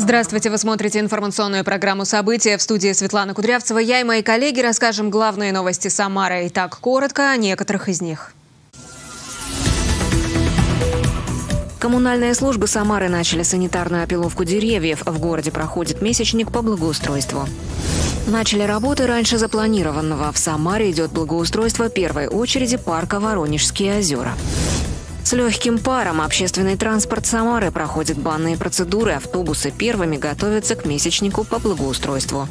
Здравствуйте, вы смотрите информационную программу «События». В студии Светлана Кудрявцева. Я и мои коллеги расскажем главные новости Самары. И так коротко о некоторых из них. Коммунальные службы Самары начали санитарную опиловку деревьев. В городе проходит месячник по благоустройству. Начали работы раньше запланированного. В Самаре идет благоустройство первой очереди парка Воронежские озера. С легким паром общественный транспорт Самары проходит банные процедуры. Автобусы первыми готовятся к месячнику по благоустройству.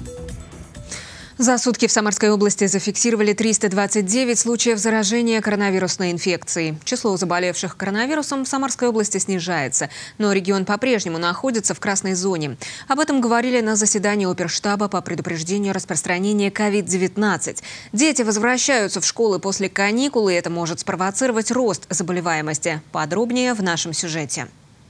За сутки в Самарской области зафиксировали 329 случаев заражения коронавирусной инфекцией. Число заболевших коронавирусом в Самарской области снижается, но регион по-прежнему находится в красной зоне. Об этом говорили на заседании оперштаба по предупреждению распространения COVID-19. Дети возвращаются в школы после каникул, и это может спровоцировать рост заболеваемости. Подробнее в нашем сюжете.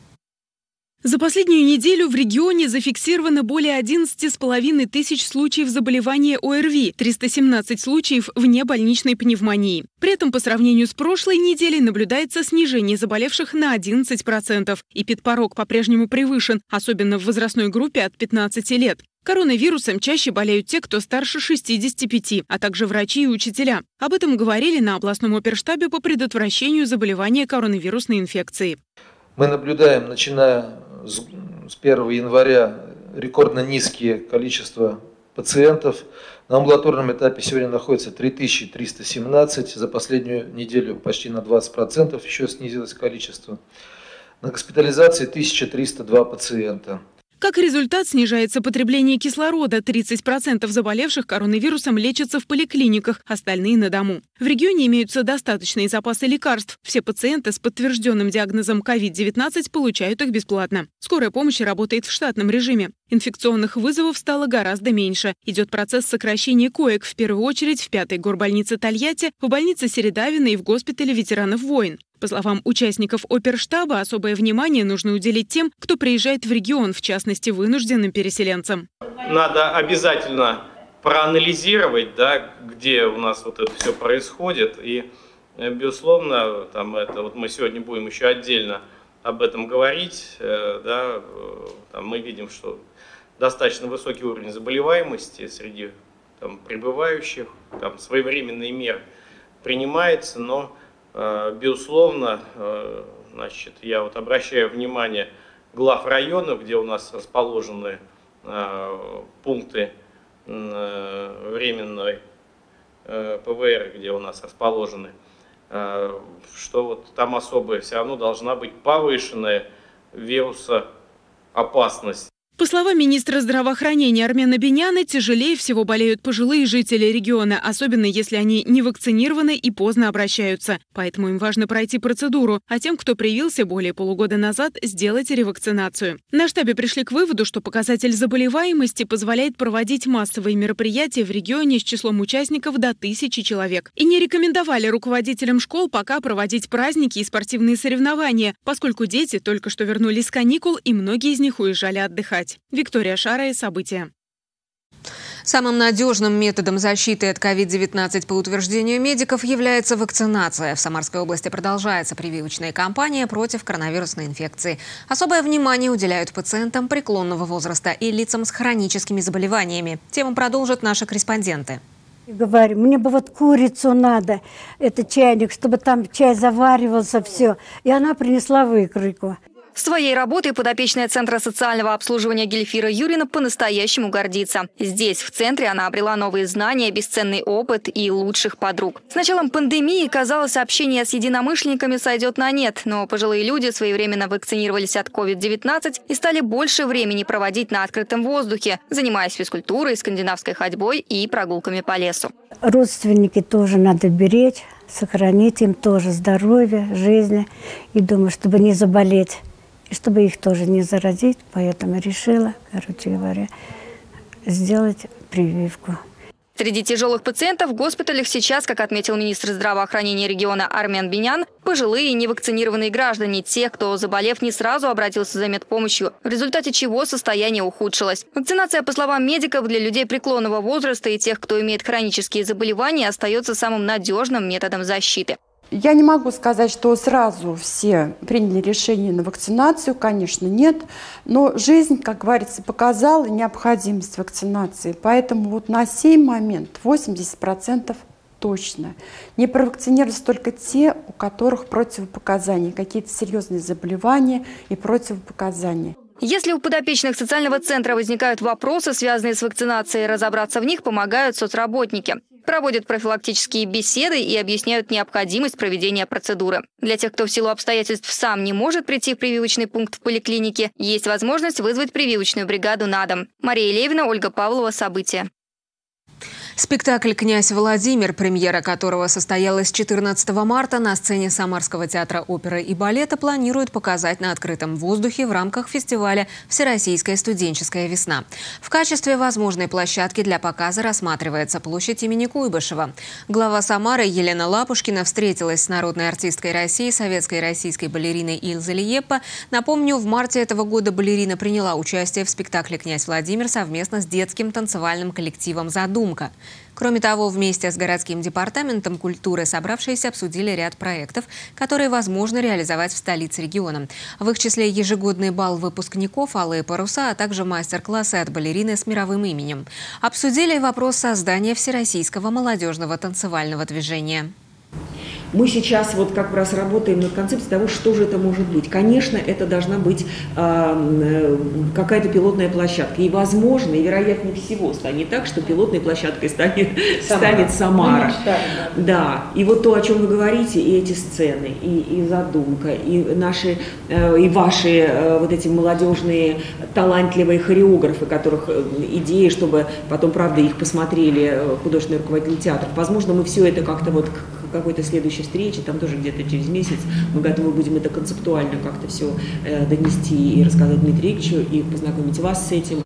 За последнюю неделю в регионе зафиксировано более 11,5 тысяч случаев заболевания ОРВИ, 317 случаев внебольничной пневмонии. При этом по сравнению с прошлой неделей наблюдается снижение заболевших на 11%. Эпидпорог по-прежнему превышен, особенно в возрастной группе от 15 лет. Коронавирусом чаще болеют те, кто старше 65, а также врачи и учителя. Об этом говорили на областном оперштабе по предотвращению заболевания коронавирусной инфекцией. Мы наблюдаем, начиная с 1 января, рекордно низкие количество пациентов. На амбулаторном этапе сегодня находится 3317. За последнюю неделю почти на 20% еще снизилось количество. На госпитализации 1302 пациента. Как результат, снижается потребление кислорода. 30% заболевших коронавирусом лечатся в поликлиниках, остальные на дому. В регионе имеются достаточные запасы лекарств. Все пациенты с подтвержденным диагнозом COVID-19 получают их бесплатно. Скорая помощь работает в штатном режиме. Инфекционных вызовов стало гораздо меньше. Идет процесс сокращения коек, в первую очередь в 5-й горбольнице Тольятти, в больнице Середавина и в госпитале ветеранов войн. По словам участников оперштаба, особое внимание нужно уделить тем, кто приезжает в регион, в частности, вынужденным переселенцам. Надо обязательно проанализировать, где у нас вот это все происходит. И, безусловно, мы сегодня будем еще отдельно об этом говорить. Мы видим, что достаточно высокий уровень заболеваемости среди прибывающих. Своевременные меры принимаются, но безусловно, я обращаю внимание глав районов, где у нас расположены пункты временной ПВР, где у нас расположены, что там особая все равно должна быть повышенная вирусоопасность. По словам министра здравоохранения Армена Беняна, тяжелее всего болеют пожилые жители региона, особенно если они не вакцинированы и поздно обращаются. Поэтому им важно пройти процедуру, а тем, кто привился более полугода назад, сделать ревакцинацию. На штабе пришли к выводу, что показатель заболеваемости позволяет проводить массовые мероприятия в регионе с числом участников до 1000 человек. И не рекомендовали руководителям школ пока проводить праздники и спортивные соревнования, поскольку дети только что вернулись с каникул и многие из них уезжали отдыхать. Виктория Шарая, «События». Самым надежным методом защиты от COVID-19 по утверждению медиков является вакцинация. В Самарской области продолжается прививочная кампания против коронавирусной инфекции. Особое внимание уделяют пациентам преклонного возраста и лицам с хроническими заболеваниями. Тему продолжат наши корреспонденты. Говорю, мне бы курицу надо, это чайник, чтобы там чай заваривался, все. И она принесла выкройку. Своей работой подопечная Центра социального обслуживания Гельфира Юрина по-настоящему гордится. Здесь, в центре, она обрела новые знания, бесценный опыт и лучших подруг. С началом пандемии, казалось, общение с единомышленниками сойдет на нет, но пожилые люди своевременно вакцинировались от COVID-19 и стали больше времени проводить на открытом воздухе, занимаясь физкультурой, скандинавской ходьбой и прогулками по лесу. Родственники тоже надо беречь, сохранить им тоже здоровье, жизнь, и думаю, чтобы не заболеть. И чтобы их тоже не заразить, поэтому решила, сделать прививку. Среди тяжелых пациентов в госпиталях сейчас, как отметил министр здравоохранения региона Армен Бенян, пожилые и невакцинированные граждане, те, кто, заболев, не сразу обратился за медпомощью, в результате чего состояние ухудшилось. Вакцинация, по словам медиков, для людей преклонного возраста и тех, кто имеет хронические заболевания, остается самым надежным методом защиты. Я не могу сказать, что сразу все приняли решение на вакцинацию, конечно, нет. Но жизнь, как говорится, показала необходимость вакцинации. Поэтому вот на сей момент 80% точно. Не провакцинировались только те, у которых противопоказания, какие-то серьезные заболевания и противопоказания. Если у подопечных социального центра возникают вопросы, связанные с вакцинацией, разобраться в них помогают соцработники. Проводят профилактические беседы и объясняют необходимость проведения процедуры. Для тех, кто в силу обстоятельств сам не может прийти в прививочный пункт в поликлинике, есть возможность вызвать прививочную бригаду на дом. Мария Левина, Ольга Павлова. События. Спектакль «Князь Владимир», премьера которого состоялась 14 марта на сцене Самарского театра оперы и балета, планируют показать на открытом воздухе в рамках фестиваля «Всероссийская студенческая весна». В качестве возможной площадки для показа рассматривается площадь имени Куйбышева. Глава Самары Елена Лапушкина встретилась с народной артисткой России, советской и российской балериной Ильзой Лиеппо. Напомню, в марте этого года балерина приняла участие в спектакле «Князь Владимир» совместно с детским танцевальным коллективом «Задумка». Кроме того, вместе с городским департаментом культуры собравшиеся обсудили ряд проектов, которые возможно реализовать в столице региона. В их числе ежегодный бал выпускников «Алые паруса», а также мастер-классы от балерины с мировым именем. Обсудили вопрос создания всероссийского молодежного танцевального движения. Мы сейчас вот как раз работаем над концепцией того, что же это может быть. Конечно, это должна быть какая-то пилотная площадка. И возможно, и вероятнее всего станет так, что пилотной площадкой станет Самара. Да. И вот то, о чем вы говорите, и эти сцены, и задумка, и наши, и ваши вот эти молодежные талантливые хореографы, которых идеи, чтобы потом, правда, их посмотрели художественные руководители театров. Возможно, мы все это как-то вот какой-то следующей встречи, там тоже где-то через месяц мы готовы будем это концептуально как-то все донести и рассказать Дмитрию Игоревичу, и познакомить вас с этим.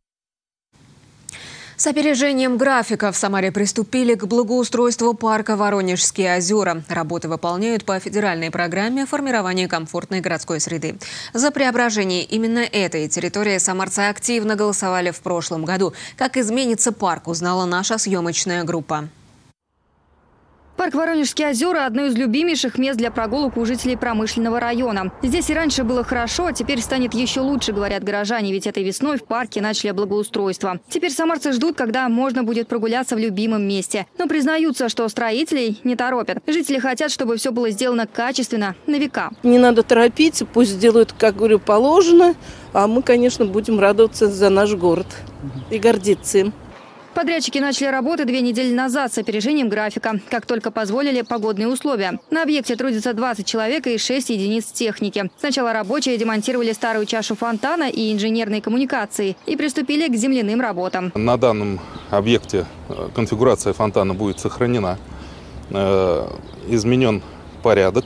С опережением графика в Самаре приступили к благоустройству парка «Воронежские озера». Работы выполняют по федеральной программе формирования комфортной городской среды. За преображение именно этой территории самарцы активно голосовали в прошлом году. Как изменится парк, узнала наша съемочная группа. Парк «Воронежские озера» – одно из любимейших мест для прогулок у жителей промышленного района. Здесь и раньше было хорошо, а теперь станет еще лучше, говорят горожане, ведь этой весной в парке начали благоустройство. Теперь самарцы ждут, когда можно будет прогуляться в любимом месте. Но признаются, что строителей не торопят. Жители хотят, чтобы все было сделано качественно, на века. Не надо торопиться, пусть сделают, как говорю, положено, а мы, конечно, будем радоваться за наш город и гордиться им. Подрядчики начали работы 2 недели назад с опережением графика, как только позволили погодные условия. На объекте трудится 20 человек и 6 единиц техники. Сначала рабочие демонтировали старую чашу фонтана и инженерные коммуникации и приступили к земляным работам. На данном объекте конфигурация фонтана будет сохранена. Изменен порядок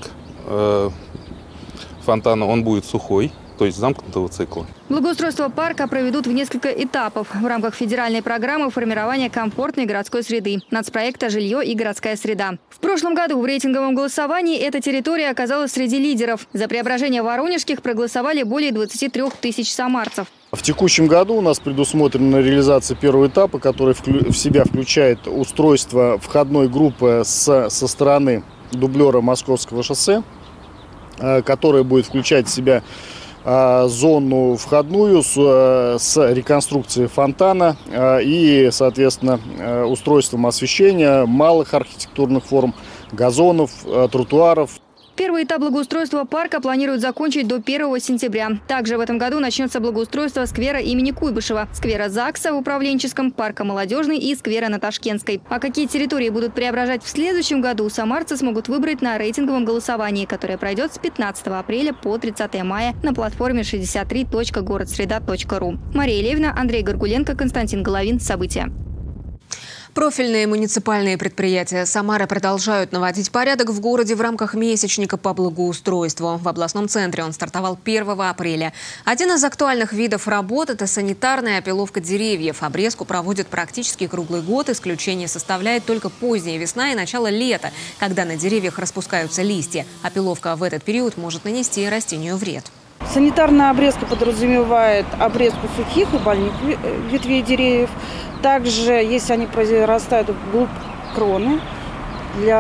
фонтана, он будет сухой, то есть замкнутого цикла. Благоустройство парка проведут в несколько этапов в рамках федеральной программы формирования комфортной городской среды, нацпроекта «Жилье и городская среда». В прошлом году в рейтинговом голосовании эта территория оказалась среди лидеров. За преображение Воронежских проголосовали более 23 тысяч самарцев. В текущем году у нас предусмотрена реализация первого этапа, который в себя включает устройство входной группы со стороны дублера Московского шоссе, которая будет включать в себя зону входную с реконструкцией фонтана и, соответственно, устройством освещения, малых архитектурных форм, газонов, тротуаров. Первый этап благоустройства парка планируют закончить до 1 сентября. Также в этом году начнется благоустройство сквера имени Куйбышева, сквера ЗАГСа в Управленческом, парка Молодежный и сквера на Ташкентской. А какие территории будут преображать в следующем году, самарцы смогут выбрать на рейтинговом голосовании, которое пройдет с 15 апреля по 30 мая на платформе 63.городсреда.ру. Мария Левина, Андрей Горгуленко, Константин Головин. События. Профильные муниципальные предприятия Самары продолжают наводить порядок в городе в рамках месячника по благоустройству. В областном центре он стартовал 1 апреля. Один из актуальных видов работ – это санитарная опиловка деревьев. Обрезку проводят практически круглый год. Исключение составляет только поздняя весна и начало лета, когда на деревьях распускаются листья. Опиловка в этот период может нанести растению вред. Санитарная обрезка подразумевает обрезку сухих и больных ветвей деревьев. Также, если они произрастают вглубь кроны, для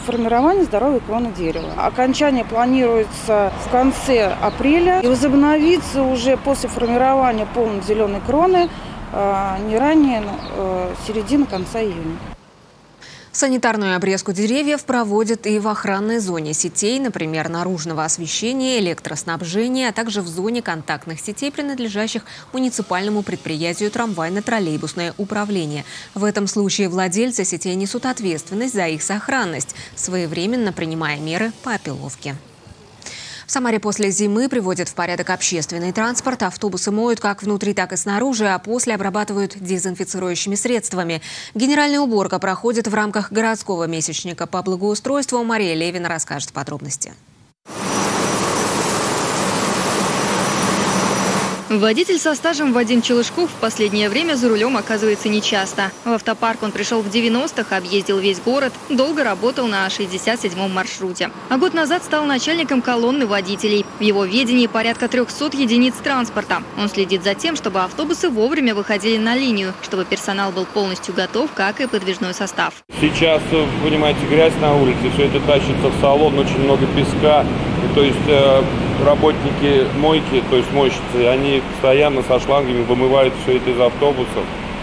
формирования здоровой кроны дерева. Окончание планируется в конце апреля и возобновится уже после формирования полной зеленой кроны не ранее середины-конца июня. Санитарную обрезку деревьев проводят и в охранной зоне сетей, например, наружного освещения, электроснабжения, а также в зоне контактных сетей, принадлежащих муниципальному предприятию «Трамвайно-троллейбусное управление». В этом случае владельцы сетей несут ответственность за их сохранность, своевременно принимая меры по опиловке. В Самаре после зимы приводят в порядок общественный транспорт. Автобусы моют как внутри, так и снаружи, а после обрабатывают дезинфицирующими средствами. Генеральная уборка проходит в рамках городского месячника по благоустройству. Мария Левина расскажет подробности. Водитель со стажем Вадим Челышков в последнее время за рулем оказывается нечасто. В автопарк он пришел в 90-х, объездил весь город, долго работал на 67-м маршруте. А год назад стал начальником колонны водителей. В его ведении порядка 300 единиц транспорта. Он следит за тем, чтобы автобусы вовремя выходили на линию, чтобы персонал был полностью готов, как и подвижной состав. Сейчас, понимаете, грязь на улице, все это тащится в салон, очень много песка. То есть работники мойки, то есть мойщицы, они постоянно со шлангами вымывают все это из автобусов.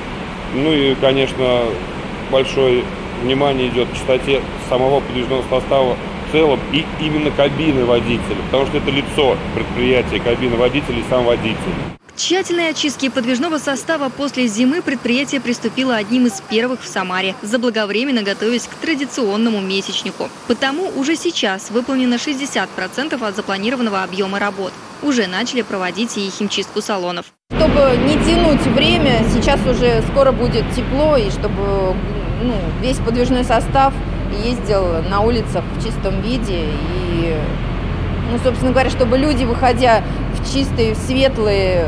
Ну и, конечно, большое внимание идет к чистоте самого подвижного состава в целом и именно кабины водителя, потому что это лицо предприятия, кабины водителя и сам водитель. К тщательной очистке подвижного состава после зимы предприятие приступило одним из первых в Самаре, заблаговременно готовясь к традиционному месячнику. Потому уже сейчас выполнено 60% от запланированного объема работ. Уже начали проводить и химчистку салонов. Чтобы не тянуть время, сейчас уже скоро будет тепло, и чтобы весь подвижной состав ездил на улицах в чистом виде. И, собственно говоря, чтобы люди, выходя в чистой, в светлой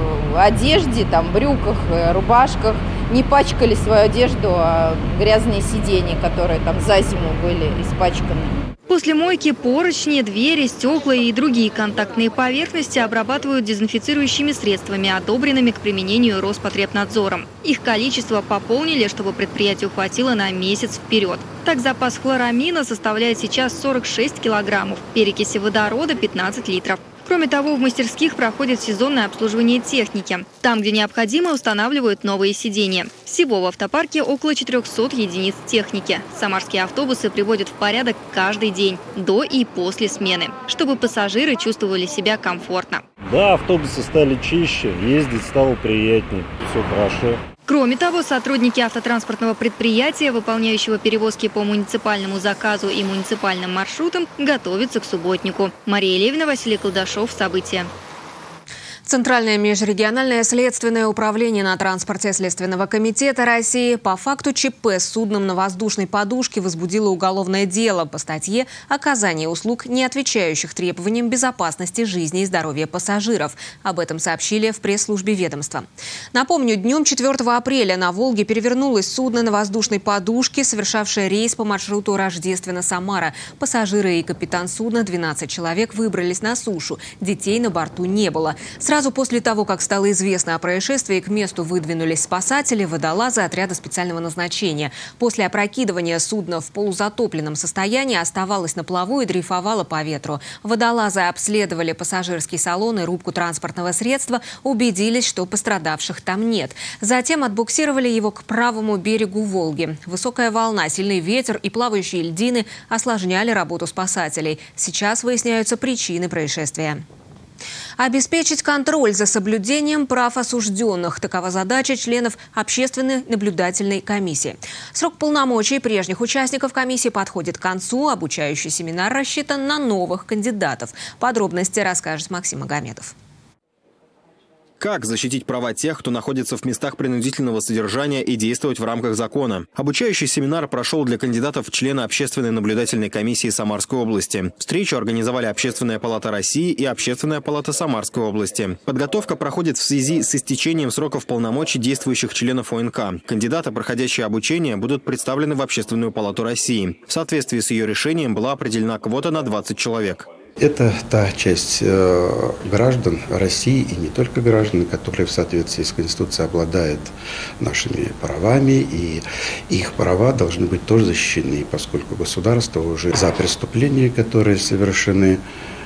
одежде, там, брюках, рубашках, не пачкали свою одежду, а грязные сиденья, которые там за зиму были испачканы. После мойки поручни, двери, стекла и другие контактные поверхности обрабатывают дезинфицирующими средствами, одобренными к применению Роспотребнадзором. Их количество пополнили, чтобы предприятию хватило на месяц вперед. Так, запас хлорамина составляет сейчас 46 килограммов, перекиси водорода – 15 литров. Кроме того, в мастерских проходит сезонное обслуживание техники. Там, где необходимо, устанавливают новые сиденья. Всего в автопарке около 400 единиц техники. Самарские автобусы приводят в порядок каждый день, до и после смены, чтобы пассажиры чувствовали себя комфортно. Да, автобусы стали чище, ездить стало приятнее, все хорошо. Кроме того, сотрудники автотранспортного предприятия, выполняющего перевозки по муниципальному заказу и муниципальным маршрутам, готовятся к субботнику. Мария Левина, Василий Колдашов. События. Центральное межрегиональное следственное управление на транспорте Следственного комитета России по факту ЧП с судном на воздушной подушке возбудило уголовное дело по статье «Оказание услуг, не отвечающих требованиям безопасности жизни и здоровья пассажиров». Об этом сообщили в пресс-службе ведомства. Напомню, днем 4 апреля на Волге перевернулось судно на воздушной подушке, совершавшее рейс по маршруту Рождественно-Самара. Пассажиры и капитан судна, 12 человек, выбрались на сушу. Детей на борту не было. Сразу после того, как стало известно о происшествии, к месту выдвинулись спасатели, водолазы отряда специального назначения. После опрокидывания судна в полузатопленном состоянии оставалось на плаву и дрейфовало по ветру. Водолазы обследовали пассажирский салон и рубку транспортного средства, убедились, что пострадавших там нет. Затем отбуксировали его к правому берегу Волги. Высокая волна, сильный ветер и плавающие льдины осложняли работу спасателей. Сейчас выясняются причины происшествия. Обеспечить контроль за соблюдением прав осужденных. Такова задача членов Общественной наблюдательной комиссии. Срок полномочий прежних участников комиссии подходит к концу. Обучающий семинар рассчитан на новых кандидатов. Подробности расскажет Максим Магомедов. Как защитить права тех, кто находится в местах принудительного содержания и действовать в рамках закона? Обучающий семинар прошел для кандидатов в члены Общественной наблюдательной комиссии Самарской области. Встречу организовали Общественная палата России и Общественная палата Самарской области. Подготовка проходит в связи с истечением сроков полномочий действующих членов ОНК. Кандидаты, проходящие обучение, будут представлены в Общественную палату России. В соответствии с ее решением была определена квота на 20 человек. Это та часть граждан России, и не только граждан, которые в соответствии с Конституцией обладают нашими правами, и их права должны быть тоже защищены, поскольку государство уже за преступления, которые совершены,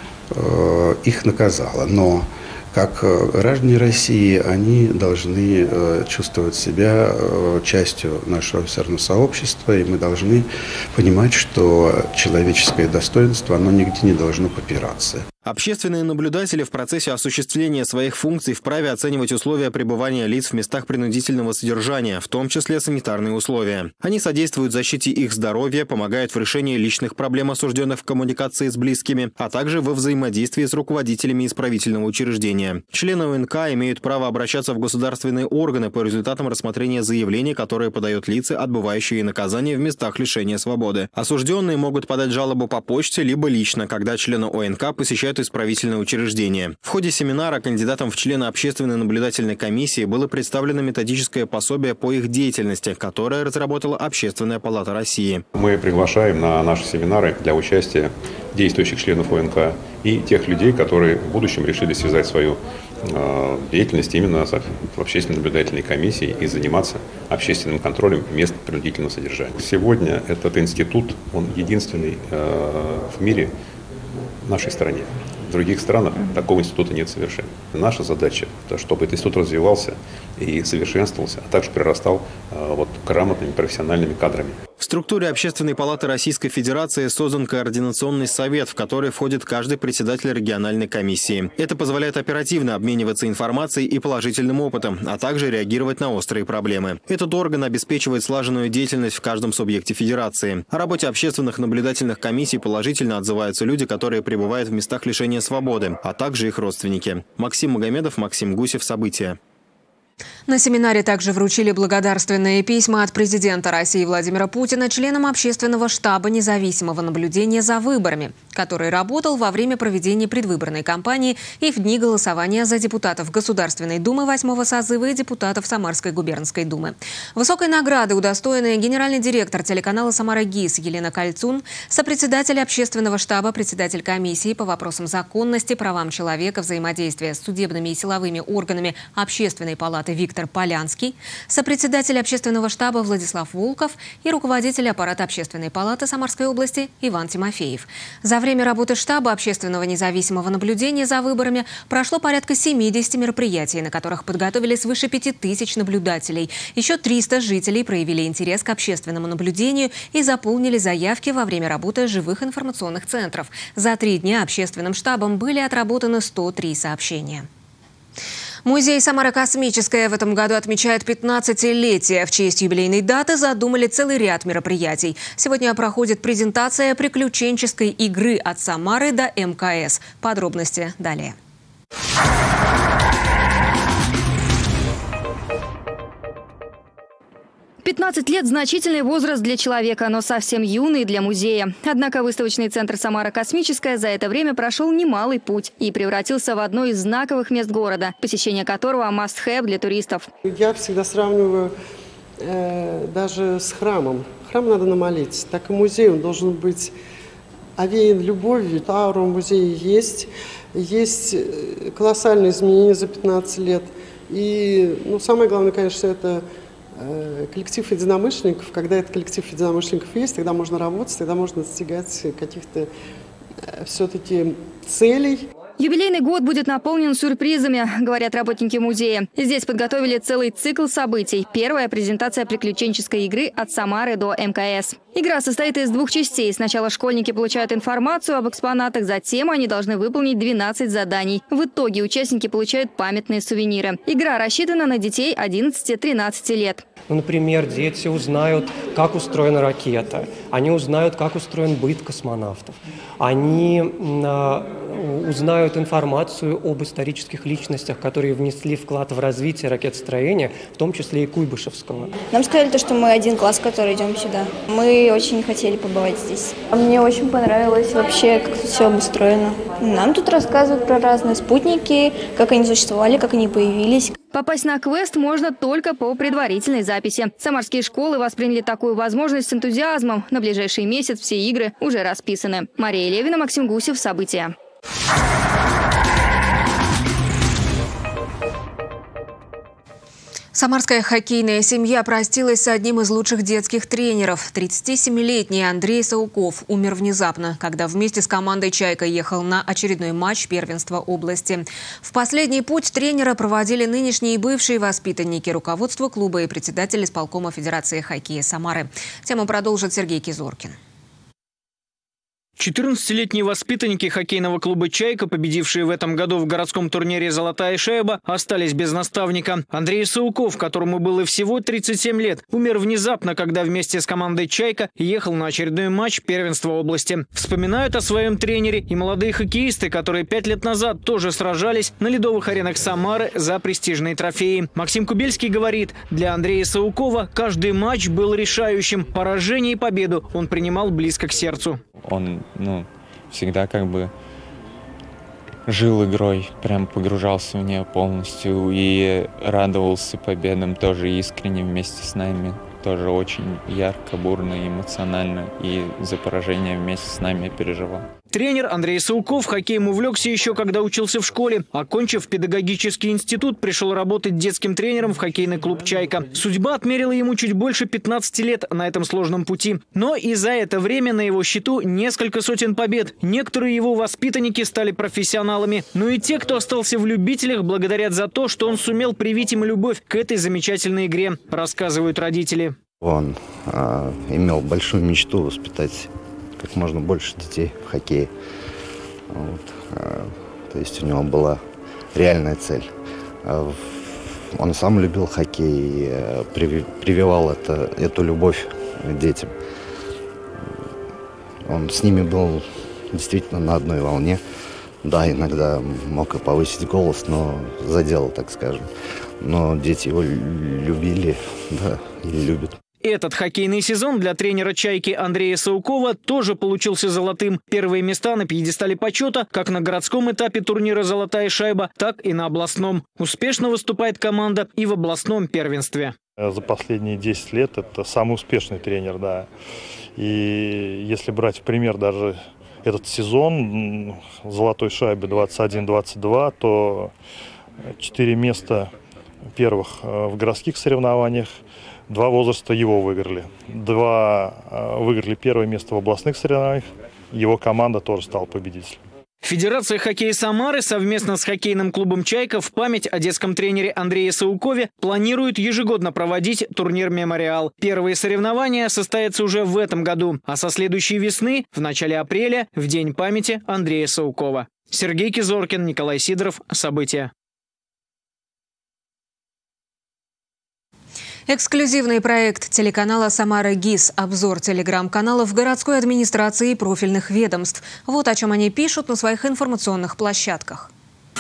их наказало. Но как граждане России, они должны чувствовать себя частью нашего все равно сообщества, и мы должны понимать, что человеческое достоинство, оно нигде не должно попираться. Общественные наблюдатели в процессе осуществления своих функций вправе оценивать условия пребывания лиц в местах принудительного содержания, в том числе санитарные условия. Они содействуют защите их здоровья, помогают в решении личных проблем осужденных в коммуникации с близкими, а также во взаимодействии с руководителями исправительного учреждения. Члены ОНК имеют право обращаться в государственные органы по результатам рассмотрения заявлений, которые подают лица, отбывающие наказание в местах лишения свободы. Осужденные могут подать жалобу по почте, либо лично, когда члены ОНК посещают исправительное учреждение. В ходе семинара кандидатам в члены общественной наблюдательной комиссии было представлено методическое пособие по их деятельности, которое разработала Общественная палата России. Мы приглашаем на наши семинары для участия действующих членов ОНК и тех людей, которые в будущем решили связать свою деятельность именно с общественной наблюдательной комиссией и заниматься общественным контролем мест принудительного содержания. Сегодня этот институт, он единственный в мире в нашей стране. В других странах такого института нет совершенно. Наша задача, чтобы этот институт развивался и совершенствовался, а также прирастал грамотными профессиональными кадрами. В структуре Общественной палаты Российской Федерации создан координационный совет, в который входит каждый председатель региональной комиссии. Это позволяет оперативно обмениваться информацией и положительным опытом, а также реагировать на острые проблемы. Этот орган обеспечивает слаженную деятельность в каждом субъекте федерации. О работе общественных наблюдательных комиссий положительно отзываются люди, которые пребывают в местах лишения свободы, а также их родственники. Максим Магомедов, Максим Гусев. События. На семинаре также вручили благодарственные письма от президента России Владимира Путина членам Общественного штаба независимого наблюдения за выборами, который работал во время проведения предвыборной кампании и в дни голосования за депутатов Государственной Думы 8-го созыва и депутатов Самарской губернской думы. Высокой награды удостоены генеральный директор телеканала «Самара ГИС» Елена Кальцун, сопредседатель Общественного штаба, председатель комиссии по вопросам законности, правам человека, взаимодействия с судебными и силовыми органами Общественной палаты Виктор Полянский, сопредседатель Общественного штаба Владислав Волков и руководитель аппарата Общественной палаты Самарской области Иван Тимофеев. За время работы штаба общественного независимого наблюдения за выборами прошло порядка 70 мероприятий, на которых подготовили свыше 5000 наблюдателей. Еще 300 жителей проявили интерес к общественному наблюдению и заполнили заявки во время работы живых информационных центров. За 3 дня общественным штабом были отработаны 103 сообщения. Музей «Самара Космическая» в этом году отмечает 15-летие. В честь юбилейной даты задумали целый ряд мероприятий. Сегодня проходит презентация приключенческой игры от Самары до МКС. Подробности далее. 15 лет – значительный возраст для человека, но совсем юный для музея. Однако выставочный центр «Самара Космическая» за это время прошел немалый путь и превратился в одно из знаковых мест города, посещение которого – must-have для туристов. Я всегда сравниваю даже с храмом. Храм надо намолить, так и музей, он должен быть овеян любовью. Аура в музее есть колоссальные изменения за 15 лет. И самое главное, конечно, это коллектив единомышленников. Когда этот коллектив единомышленников есть, тогда можно работать, тогда можно достигать каких-то все-таки целей. Юбилейный год будет наполнен сюрпризами, говорят работники музея. Здесь подготовили целый цикл событий. Первая – презентация приключенческой игры от Самары до МКС. Игра состоит из 2 частей. Сначала школьники получают информацию об экспонатах, затем они должны выполнить 12 заданий. В итоге участники получают памятные сувениры. Игра рассчитана на детей 11-13 лет. Например, дети узнают, как устроена ракета. Они узнают, как устроен быт космонавтов. Они узнают информацию об исторических личностях, которые внесли вклад в развитие ракетостроения, в том числе и Куйбышевского. Нам сказали, что мы 1 класс, который идем сюда. Мы очень хотели побывать здесь. Мне очень понравилось вообще, как тут все обустроено. Нам тут рассказывают про разные спутники, как они существовали, как они появились. Попасть на квест можно только по предварительной записи. Самарские школы восприняли такую возможность с энтузиазмом. На ближайший месяц все игры уже расписаны. Мария Левина, Максим Гусев. События. Самарская хоккейная семья простилась с одним из лучших детских тренеров. 37-летний Андрей Сауков умер внезапно, когда вместе с командой «Чайка» ехал на очередной матч первенства области. В последний путь тренера проводили нынешние и бывшие воспитанники, руководства клуба и председатель исполкома Федерации хоккея Самары. Тему продолжит Сергей Кизоркин. 14-летние воспитанники хоккейного клуба «Чайка», победившие в этом году в городском турнире «Золотая шайба», остались без наставника. Андрей Сауков, которому было всего 37 лет, умер внезапно, когда вместе с командой «Чайка» ехал на очередной матч первенства области. Вспоминают о своем тренере и молодые хоккеисты, которые 5 лет назад тоже сражались на ледовых аренах Самары за престижные трофеи. Максим Кубельский говорит, для Андрея Саукова каждый матч был решающим. Поражение и победу он принимал близко к сердцу. Он, всегда жил игрой, прям погружался в нее полностью и радовался победам тоже искренне вместе с нами. Тоже очень ярко, бурно, эмоционально и за поражение вместе с нами переживал. Тренер Андрей Сауков хоккеем увлекся еще когда учился в школе. Окончив педагогический институт, пришел работать детским тренером в хоккейный клуб «Чайка». Судьба отмерила ему чуть больше 15 лет на этом сложном пути. Но и за это время на его счету несколько сотен побед. Некоторые его воспитанники стали профессионалами. Но и те, кто остался в любителях, благодарят за то, что он сумел привить им любовь к этой замечательной игре, рассказывают родители. Он имел большую мечту воспитать как можно больше детей в хоккее. То есть у него была реальная цель. Он сам любил хоккей и прививал эту любовь детям. Он с ними был действительно на одной волне. Да, иногда мог и повысить голос, но за дело, так скажем. Но дети его любили, да, и любят. Этот хоккейный сезон для тренера «Чайки» Андрея Саукова тоже получился золотым. Первые места на пьедестале почета как на городском этапе турнира «Золотая шайба», так и на областном. Успешно выступает команда и в областном первенстве. За последние 10 лет это самый успешный тренер, да. И если брать в пример даже этот сезон «Золотой шайбы» 21-22, то 4 места первых в городских соревнованиях, 2 возраста его выиграли. 2 выиграли первое место в областных соревнованиях. Его команда тоже стала победителем. Федерация хоккея Самары совместно с хоккейным клубом «Чайка» в память о детском тренере Андрее Саукове планирует ежегодно проводить турнир «Мемориал». Первые соревнования состоятся уже в этом году, а со следующей весны, в начале апреля, в День памяти Андрея Саукова. Сергей Кизоркин, Николай Сидоров. События. Эксклюзивный проект телеканала «Самара ГИС». Обзор телеграм-каналов городской администрации и профильных ведомств. Вот о чем они пишут на своих информационных площадках.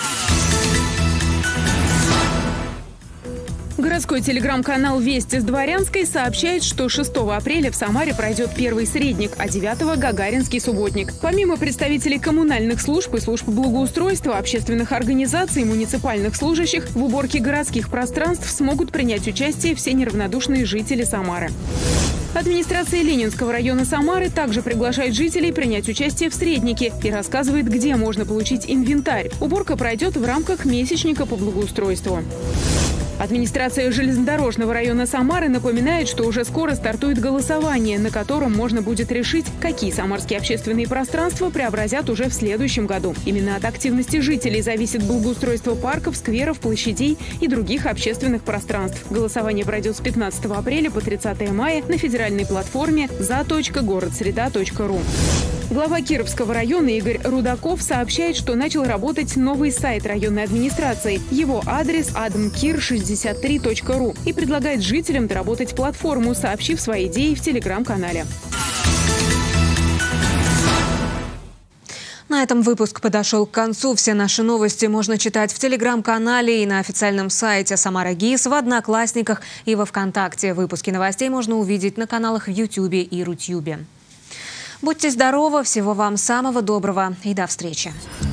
Городской телеграм-канал «Вести с Дворянской» сообщает, что 6 апреля в Самаре пройдет первый средник, а 9-го – Гагаринский субботник. Помимо представителей коммунальных служб и служб благоустройства, общественных организаций и муниципальных служащих, в уборке городских пространств смогут принять участие все неравнодушные жители Самары. Администрация Ленинского района Самары также приглашает жителей принять участие в среднике и рассказывает, где можно получить инвентарь. Уборка пройдет в рамках месячника по благоустройству. Администрация железнодорожного района Самары напоминает, что уже скоро стартует голосование, на котором можно будет решить, какие самарские общественные пространства преобразят уже в следующем году. Именно от активности жителей зависит благоустройство парков, скверов, площадей и других общественных пространств. Голосование пройдет с 15 апреля по 30 мая на федеральной платформе za.городсреда.ру. Глава Кировского района Игорь Рудаков сообщает, что начал работать новый сайт районной администрации. Его адрес admkir63.ru и предлагает жителям доработать платформу, сообщив свои идеи в телеграм-канале. На этом выпуск подошел к концу. Все наши новости можно читать в телеграм-канале и на официальном сайте «Самара ГИС», в Одноклассниках и во ВКонтакте. Выпуски новостей можно увидеть на каналах в Ютьюбе и Рутьюбе. Будьте здоровы, всего вам самого доброго и до встречи.